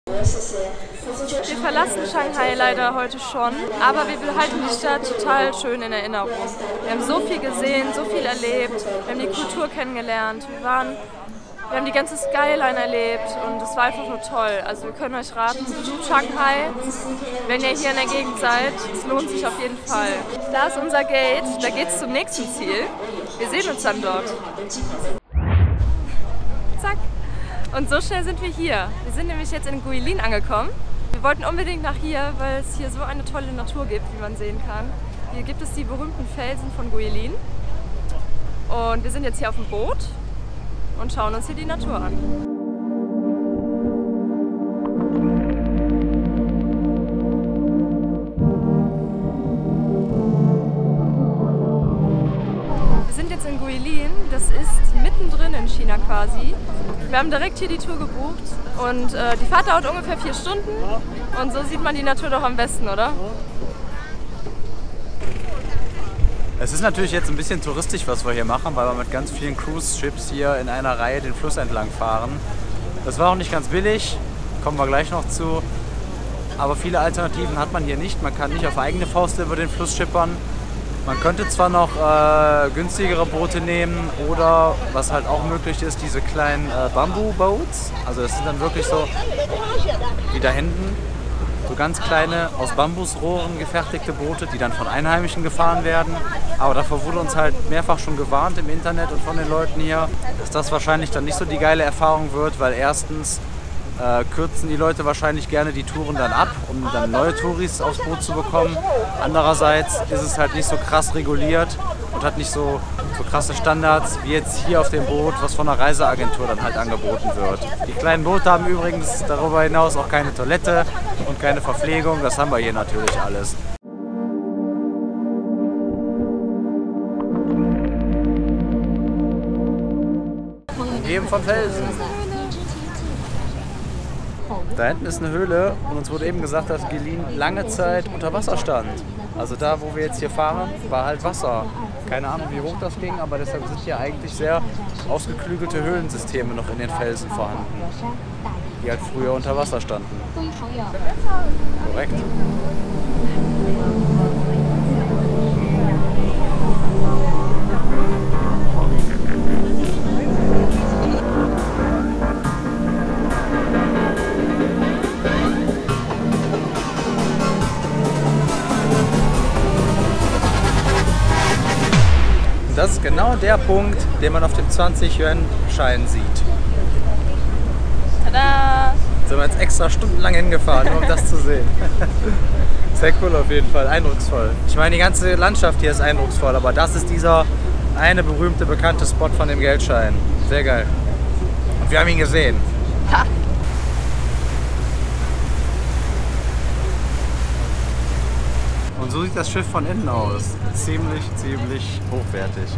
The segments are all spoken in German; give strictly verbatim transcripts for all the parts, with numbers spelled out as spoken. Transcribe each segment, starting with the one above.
Wir verlassen Shanghai leider heute schon, aber wir behalten die Stadt total schön in Erinnerung. Wir haben so viel gesehen, so viel erlebt, wir haben die Kultur kennengelernt, wir, waren, wir haben die ganze Skyline erlebt und es war einfach nur toll. Also wir können euch raten, besucht Shanghai, wenn ihr hier in der Gegend seid, es lohnt sich auf jeden Fall. Da ist unser Gate, da geht es zum nächsten Ziel. Wir sehen uns dann dort. Zack! Und so schnell sind wir hier. Wir sind nämlich jetzt in Guilin angekommen. Wir wollten unbedingt nach hier, weil es hier so eine tolle Natur gibt, wie man sehen kann. Hier gibt es die berühmten Felsen von Guilin. Und wir sind jetzt hier auf dem Boot und schauen uns hier die Natur an. Wir sind jetzt in Guilin, das ist mittendrin in China quasi. Wir haben direkt hier die Tour gebucht und äh, die Fahrt dauert ungefähr vier Stunden und so sieht man die Natur doch am besten, oder? Es ist natürlich jetzt ein bisschen touristisch, was wir hier machen, weil wir mit ganz vielen Cruise-Ships hier in einer Reihe den Fluss entlang fahren. Das war auch nicht ganz billig, kommen wir gleich noch zu. Aber viele Alternativen hat man hier nicht. Man kann nicht auf eigene Faust über den Fluss schippern. Man könnte zwar noch äh, günstigere Boote nehmen oder, was halt auch möglich ist, diese kleinen äh, Bamboo-Boats. Also das sind dann wirklich so, wie da hinten, so ganz kleine, aus Bambusrohren gefertigte Boote, die dann von Einheimischen gefahren werden. Aber davor wurde uns halt mehrfach schon gewarnt im Internet und von den Leuten hier, dass das wahrscheinlich dann nicht so die geile Erfahrung wird, weil erstens äh, kürzen die Leute wahrscheinlich gerne die Touren dann ab, um dann neue Touris aufs Boot zu bekommen. Andererseits ist es halt nicht so krass reguliert und hat nicht so, so krasse Standards wie jetzt hier auf dem Boot, was von einer Reiseagentur dann halt angeboten wird. Die kleinen Boote haben übrigens darüber hinaus auch keine Toilette und keine Verpflegung, das haben wir hier natürlich alles. Eben vom Felsen. Da hinten ist eine Höhle und uns wurde eben gesagt, dass Guilin lange Zeit unter Wasser stand. Also da, wo wir jetzt hier fahren, war halt Wasser. Keine Ahnung, wie hoch das ging, aber deshalb sind hier eigentlich sehr ausgeklügelte Höhlensysteme noch in den Felsen vorhanden, die halt früher unter Wasser standen. Korrekt. Das ist genau der Punkt, den man auf dem zwanzig-Yuan-Schein sieht. Tada! Sind wir jetzt extra stundenlang hingefahren, nur um das zu sehen. Sehr cool auf jeden Fall, eindrucksvoll. Ich meine, die ganze Landschaft hier ist eindrucksvoll, aber das ist dieser eine berühmte, bekannte Spot von dem Geldschein. Sehr geil. Und wir haben ihn gesehen. Ha! Und so sieht das Schiff von innen aus. Ziemlich, ziemlich hochwertig.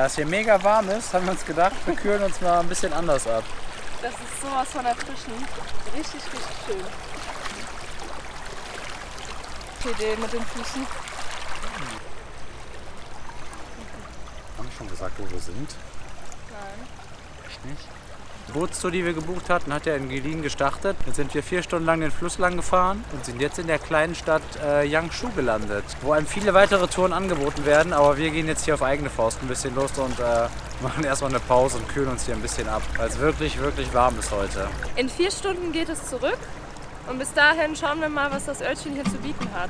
Da es hier mega warm ist, haben wir uns gedacht, wir kühlen uns mal ein bisschen anders ab. Das ist sowas von erfrischend. Richtig, richtig schön. Idee mit den Füßen. Haben wir schon gesagt, wo wir sind? Nein. Echt nicht? Die Bootstour, die wir gebucht hatten, hat ja in Guilin gestartet. Jetzt sind wir vier Stunden lang den Fluss lang gefahren und sind jetzt in der kleinen Stadt äh, Yangshu gelandet, wo einem viele weitere Touren angeboten werden. Aber wir gehen jetzt hier auf eigene Faust ein bisschen los und äh, machen erstmal eine Pause und kühlen uns hier ein bisschen ab, weil es wirklich, wirklich warm ist heute. In vier Stunden geht es zurück und bis dahin schauen wir mal, was das Örtchen hier zu bieten hat.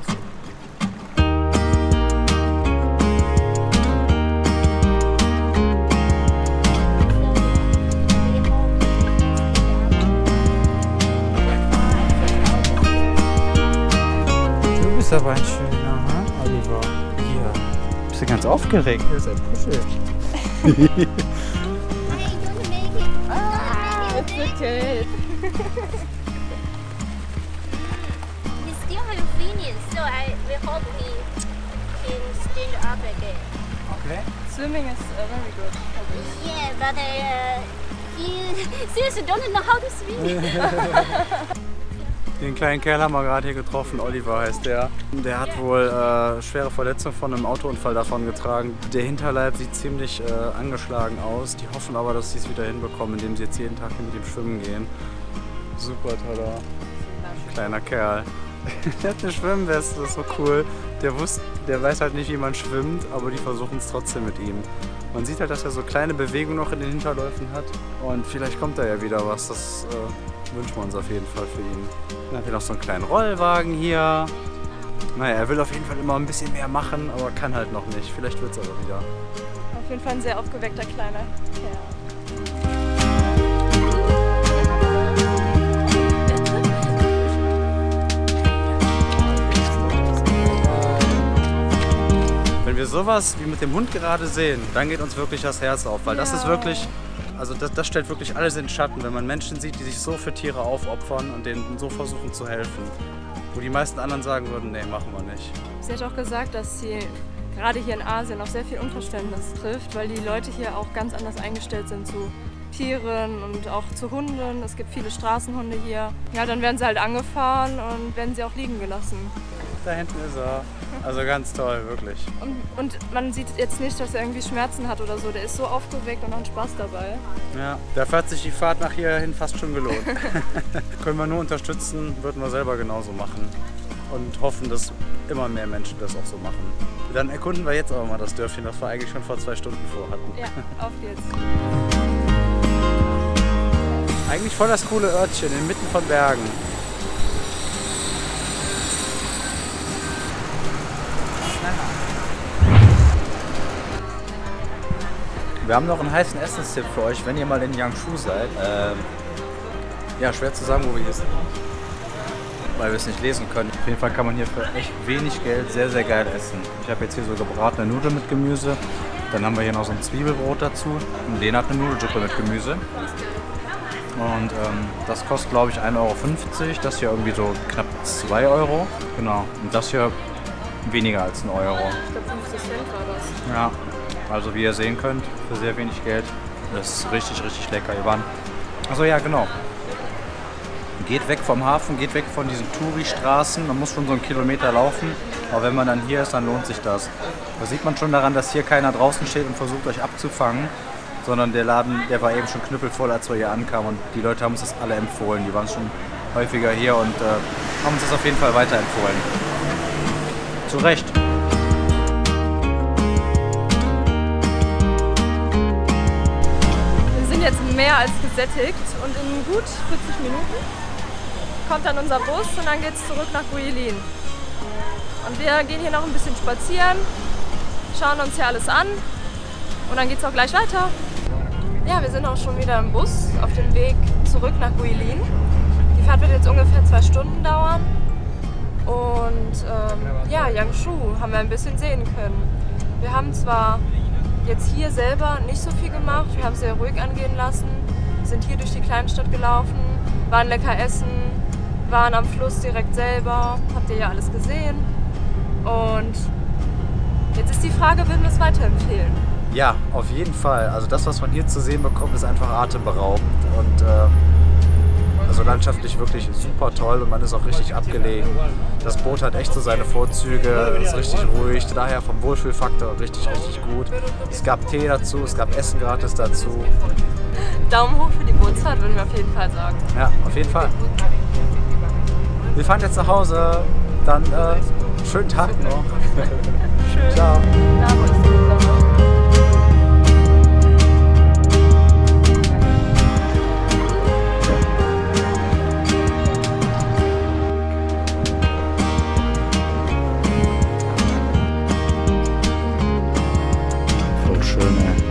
Das ist aber ein schöner, ne? Oliver. Hier. Bist du ganz aufgeregt? Hier ist ein Puschel. Ah, it's okay. We still haven't finished, so I we hope we can stand up again. Okay. Swimming is uh, very good. Yeah, but uh, he seriously don't know how to swim. Den kleinen Kerl haben wir gerade hier getroffen, Oliver heißt der. Der hat wohl äh, schwere Verletzungen von einem Autounfall davon getragen. Der Hinterleib sieht ziemlich äh, angeschlagen aus. Die hoffen aber, dass sie es wieder hinbekommen, indem sie jetzt jeden Tag mit ihm schwimmen gehen. Super toller kleiner Kerl. Der hat eine Schwimmweste, das ist so cool. Der, wusste, der weiß halt nicht, wie man schwimmt, aber die versuchen es trotzdem mit ihm. Man sieht halt, dass er so kleine Bewegungen noch in den Hinterläufen hat. Und vielleicht kommt da ja wieder was. Das äh, wünschen wir uns auf jeden Fall für ihn. Dann haben wir noch so einen kleinen Rollwagen hier. Naja, er will auf jeden Fall immer ein bisschen mehr machen, aber kann halt noch nicht. Vielleicht wird es aber wieder. Auf jeden Fall ein sehr aufgeweckter kleiner Kerl. Wenn wir sowas wie mit dem Hund gerade sehen, dann geht uns wirklich das Herz auf, weil ja. Das ist wirklich, also das, das stellt wirklich alles in den Schatten, wenn man Menschen sieht, die sich so für Tiere aufopfern und denen so versuchen zu helfen. Wo die meisten anderen sagen würden, nee, machen wir nicht. Sie hat auch gesagt, dass sie gerade hier in Asien auf sehr viel Unverständnis trifft, weil die Leute hier auch ganz anders eingestellt sind zu Tieren und auch zu Hunden. Es gibt viele Straßenhunde hier. Ja, dann werden sie halt angefahren und werden sie auch liegen gelassen. Da hinten ist er. Also ganz toll, wirklich. Und, und man sieht jetzt nicht, dass er irgendwie Schmerzen hat oder so. Der ist so aufgeweckt und hat Spaß dabei. Ja, dafür hat sich die Fahrt nach hierhin fast schon gelohnt. Können wir nur unterstützen, würden wir selber genauso machen. Und hoffen, dass immer mehr Menschen das auch so machen. Dann erkunden wir jetzt aber mal das Dörfchen, das wir eigentlich schon vor zwei Stunden vorhatten. Ja, auf geht's. Eigentlich voll das coole Örtchen, inmitten von Bergen. Wir haben noch einen heißen Essenstipp für euch, wenn ihr mal in Yangshu seid. Ähm, ja, schwer zu sagen, wo wir hier sind, weil wir es nicht lesen können. Auf jeden Fall kann man hier für echt wenig Geld sehr, sehr geil essen. Ich habe jetzt hier so gebratene Nudeln mit Gemüse. Dann haben wir hier noch so ein Zwiebelbrot dazu. Und den hat eine Nudelsuppe mit Gemüse. Und ähm, das kostet, glaube ich, ein Euro fünfzig. Das hier irgendwie so knapp zwei Euro. Genau. Und das hier weniger als ein Euro. Ich glaube fünfzig Cent war das. Ja. Also wie ihr sehen könnt, für sehr wenig Geld. Das ist richtig, richtig lecker. Wir waren. Also ja, genau. Geht weg vom Hafen, geht weg von diesen Touri-Straßen. Man muss schon so einen Kilometer laufen. Aber wenn man dann hier ist, dann lohnt sich das. Da sieht man schon daran, dass hier keiner draußen steht und versucht euch abzufangen. Sondern der Laden, der war eben schon knüppelvoll, als wir hier ankamen. Und die Leute haben uns das alle empfohlen. Die waren schon häufiger hier und äh, haben uns das auf jeden Fall weiterempfohlen. Zu Recht. Jetzt mehr als gesättigt und in gut vierzig Minuten kommt dann unser Bus und dann geht es zurück nach Guilin. Und wir gehen hier noch ein bisschen spazieren, schauen uns hier alles an und dann geht es auch gleich weiter. Ja, wir sind auch schon wieder im Bus auf dem Weg zurück nach Guilin. Die Fahrt wird jetzt ungefähr zwei Stunden dauern und ähm, ja, Yangshu haben wir ein bisschen sehen können. Wir haben zwar jetzt hier selber nicht so viel gemacht, wir haben es sehr ruhig angehen lassen, sind hier durch die Kleinstadt gelaufen, waren lecker essen, waren am Fluss direkt selber, habt ihr ja alles gesehen. Und jetzt ist die Frage, würden wir es weiterempfehlen? Ja, auf jeden Fall. Also das, was man hier zu sehen bekommt, ist einfach atemberaubend und äh, also landschaftlich wirklich super toll und man ist auch richtig abgelegen. Das Boot hat echt so seine Vorzüge, ist richtig ruhig, daher vom Wohlfühlfaktor richtig, richtig gut. Es gab Tee dazu, es gab Essen gratis dazu. Daumen hoch für die Bootsfahrt, würden wir auf jeden Fall sagen. Ja, auf jeden Fall. Wir fahren jetzt nach Hause, dann äh, schönen Tag noch. Schön. Ciao. Voll schön, ey.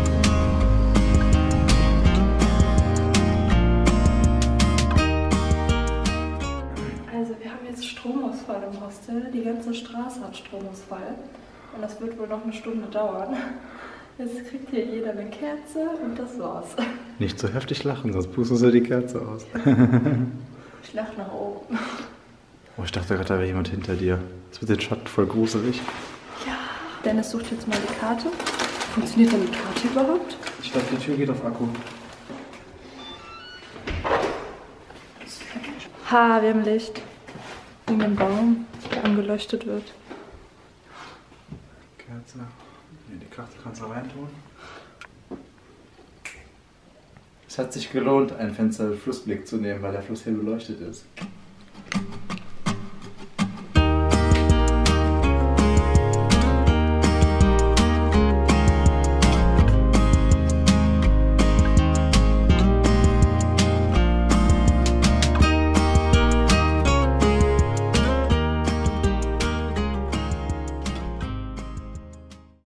Also wir haben jetzt Stromausfall im Hostel. Die ganze Straße hat Stromausfall. Und das wird wohl noch eine Stunde dauern. Jetzt kriegt hier jeder eine Kerze und das war's. Nicht so heftig lachen, sonst pustest du die Kerze aus. Ich lach nach oben. Oh, ich dachte gerade, da wäre jemand hinter dir. Das wird den Schatten voll gruselig. Ja. Dennis sucht jetzt mal die Karte. Funktioniert denn die Karte überhaupt? Ich glaube, die Tür geht auf Akku. Ha, wir haben Licht. In dem Baum, der angeleuchtet wird. Kerze. Nee, die Karte kannst du reintun. Es hat sich gelohnt, ein Fenster mit Flussblick zu nehmen, weil der Fluss hell beleuchtet ist.